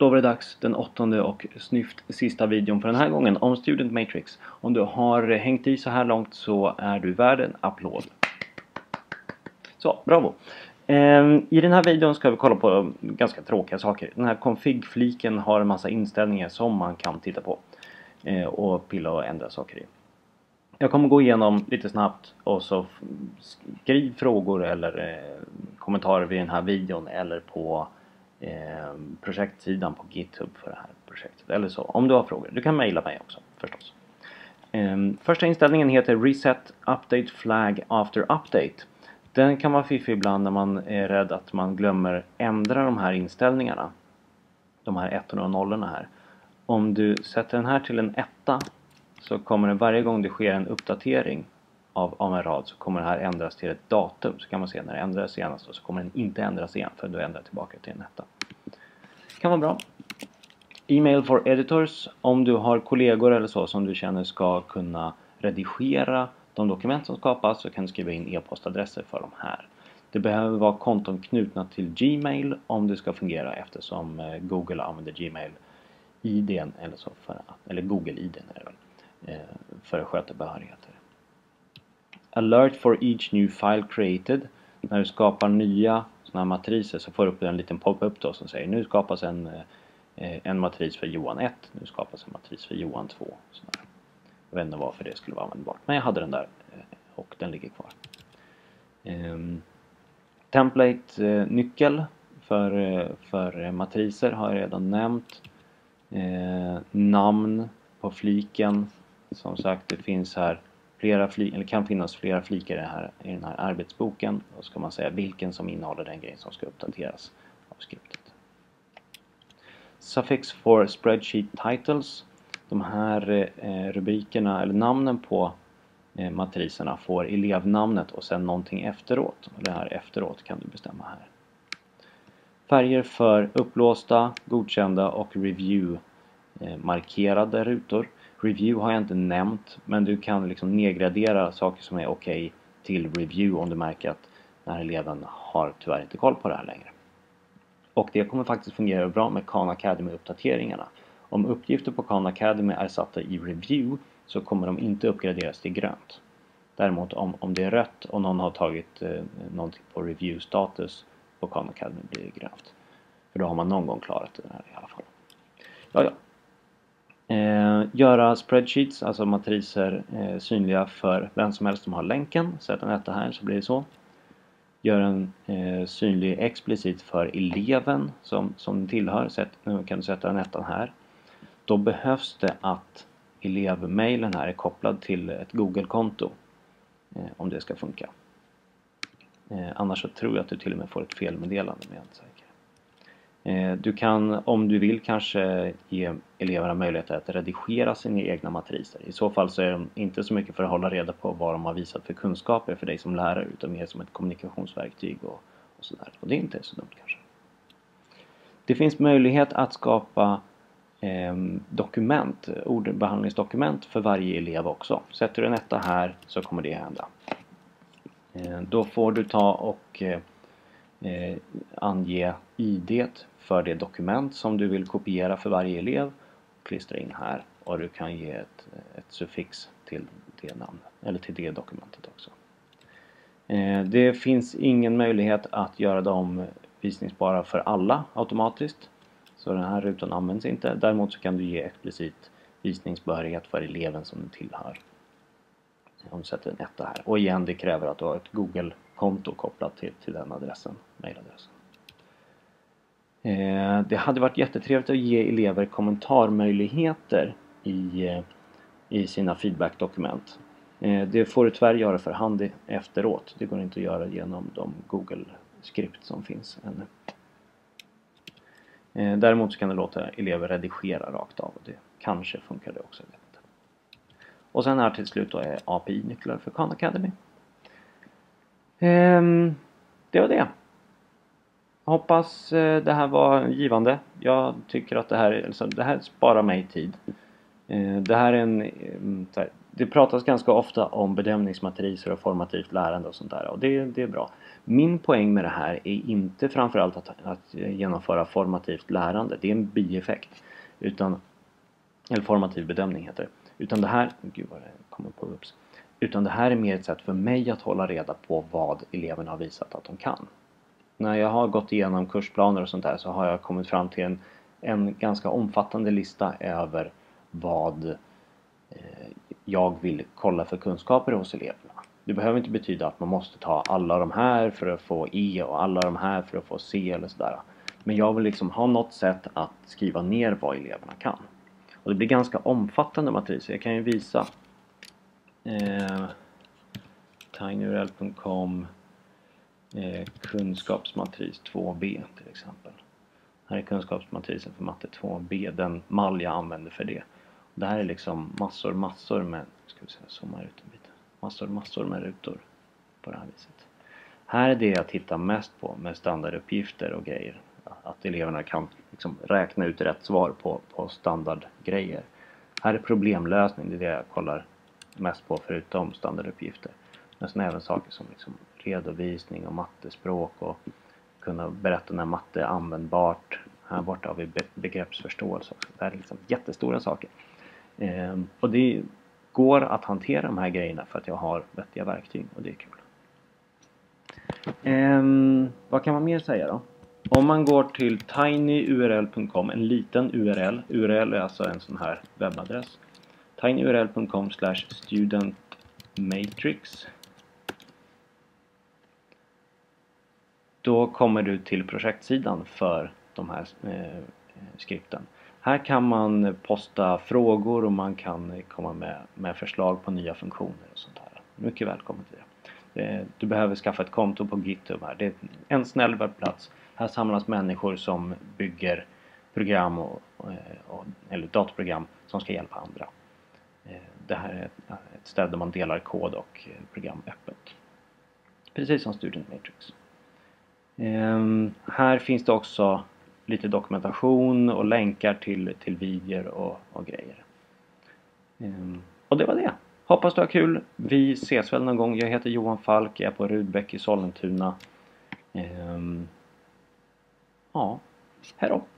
Då var det dags, den 8:e och snyft sista videon för den här gången om Student Matrix. Om du har hängt i så här långt så är du värd en applåd. Så, bravo! I den här videon ska vi kolla på ganska tråkiga saker. Den här config-fliken har en massa inställningar som man kan titta på och pilla och ändra saker i. Jag kommer gå igenom lite snabbt och så skriv frågor eller kommentarer vid den här videon eller på projektsidan på GitHub för det här projektet eller så, om du har frågor. Du kan mejla mig också förstås. Första inställningen heter Reset Update Flag After Update. Den kan vara fiffig ibland när man är rädd att man glömmer ändra de här inställningarna. De här ettorna och nollorna här. Om du sätter den här till en etta så kommer den varje gång det sker en uppdatering av en rad så kommer det här ändras till ett datum. Så kan man se när det ändras senast och så kommer den inte ändras igen för du ändrar tillbaka till en etta. Kan vara bra. Email for editors. Om du har kollegor eller så som du känner ska kunna redigera de dokument som skapas så kan du skriva in e-postadresser för de här. Det behöver vara konton knutna till Gmail om det ska fungera eftersom Google använder Gmail-ID:n eller så eller Google-ID:n är det väl, för att sköta behörigheter. Alert for each new file created. När du skapar nya såna här matriser så får du upp en liten pop-up då som säger nu skapas en matris för Johan 1, nu skapas en matris för Johan 2. Sådär. Jag vet inte varför det skulle vara användbart, men jag hade den där och den ligger kvar. Template-nyckel för matriser har jag redan nämnt. Namn på fliken. Som sagt, det finns här eller kan finnas flera flikar i den här arbetsboken. Då ska man säga vilken som innehåller den grejen som ska uppdateras av skriptet. Suffix for spreadsheet titles. De här rubrikerna eller namnen på matriserna får elevnamnet och sen någonting efteråt. Och det här efteråt kan du bestämma här. Färger för upplåsta, godkända och review markerade rutor. Review har jag inte nämnt, men du kan liksom nedgradera saker som är okej till review om du märker att den här eleven har tyvärr inte koll på det här längre. Och det kommer faktiskt fungera bra med Khan Academy-uppdateringarna. Om uppgifter på Khan Academy är satta i review så kommer de inte uppgraderas till grönt. Däremot om det är rött och någon har tagit någonting på review-status på Khan Academy blir det grönt. För då har man någon gång klarat det här i alla fall. Ja. Göra spreadsheets, alltså matriser synliga för vem som helst som har länken. Sätt en etta här så blir det så. Gör en synlig explicit för eleven som tillhör. Nu kan du sätta en etta här. Då behövs det att elevmailen här är kopplad till ett Google-konto. Om det ska funka. Annars så tror jag att du till och med får ett felmeddelande, men jag är inte säker. Du kan, om du vill, kanske ge eleverna möjlighet att redigera sina egna matriser. I så fall så är de inte så mycket för att hålla reda på vad de har visat för kunskaper för dig som lärare, utan mer som ett kommunikationsverktyg och sådär. Och det är inte så dumt kanske. Det finns möjlighet att skapa ordbehandlingsdokument för varje elev också. Sätter du en etta här så kommer det hända. Då får du ta och ange ID för det dokument som du vill kopiera för varje elev. Klistra in här och du kan ge ett suffix till det namnet eller till det dokumentet också. Det finns ingen möjlighet att göra dem visningsbara för alla automatiskt. Så den här rutan används inte. Däremot så kan du ge explicit visningsbehörighet för eleven som den tillhör. Om du sätter en etta här. Och igen, det kräver att du har ett Google-konto kopplat till den adressen, mailadressen. Det hade varit jättetrevligt att ge elever kommentarmöjligheter i sina feedback-dokument. Det får du tyvärr göra för hand efteråt. Det går inte att göra genom de Google-skript som finns ännu. Däremot så kan du låta elever redigera rakt av och det kanske funkar det också. Och sen här till slut då är API-nycklar för Khan Academy. Det var det. Hoppas det här var givande. Jag tycker att det här sparar mig tid. Det här är det pratas ganska ofta om bedömningsmatriser och formativt lärande och sånt där, och det är bra. Min poäng med det här är inte framförallt att genomföra formativt lärande. Det är en bieffekt. Eller formativ bedömning heter det. Utan det här, gud vad det kommer på upps. Utan det här är mer ett sätt för mig att hålla reda på vad eleverna har visat att de kan. När jag har gått igenom kursplaner och sånt där, så har jag kommit fram till en ganska omfattande lista över vad jag vill kolla för kunskaper hos eleverna. Det behöver inte betyda att man måste ta alla de här för att få E och alla de här för att få C eller sådär. Men jag vill liksom ha något sätt att skriva ner vad eleverna kan. Och det blir ganska omfattande matriser. Jag kan ju visa tinyurl.com kunskapsmatris 2b till exempel. Här är kunskapsmatrisen för matte 2b, den mall jag använder för det. Det här är liksom massor med, ska vi säga, zooma ut en bit. Massor med rutor på det här viset. Här är det jag tittar mest på med standarduppgifter och grejer. Att eleverna kan liksom räkna ut rätt svar på standardgrejer. Här är problemlösning, det är det jag kollar mest på förutom standarduppgifter. Men sen även saker som liksom redovisning och mattespråk och kunna berätta när matte är användbart. Här borta har vi begreppsförståelse också. Det här är liksom jättestora saker. Och det går att hantera de här grejerna för att jag har vettiga verktyg och det är kul. Vad kan man mer säga då? Om man går till tinyurl.com, en liten URL. URL är alltså en sån här webbadress. tinyurl.com/studentmatrix. Då kommer du till projektsidan för de här skripten. Här kan man posta frågor och man kan komma med förslag på nya funktioner och sånt här. Mycket välkommen till det. Du behöver skaffa ett konto på GitHub här. Det är en snäll webbplats. Här samlas människor som bygger program eller datorprogram som ska hjälpa andra. Det här är ett ställe där man delar kod och program öppet. Precis som Student Matrix. Här finns det också lite dokumentation och länkar till videor och grejer. Och det var det. Hoppas du har kul. Vi ses väl någon gång. Jag heter Johan Falk. Jag är på Rudbeck i Sollentuna. Ja, hej då.